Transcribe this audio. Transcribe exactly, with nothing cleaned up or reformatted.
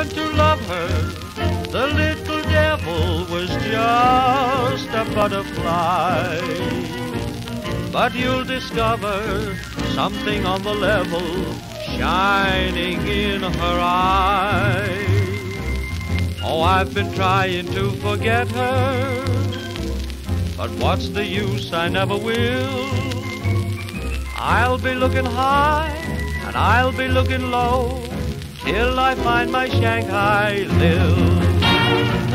learned to love her, the little devil was just a butterfly. But you'll discover something on the level shining in her eye. Oh, I've been trying to forget her, but what's the use? I never will. I'll be looking high and I'll be looking low till I find my Shanghai Lil.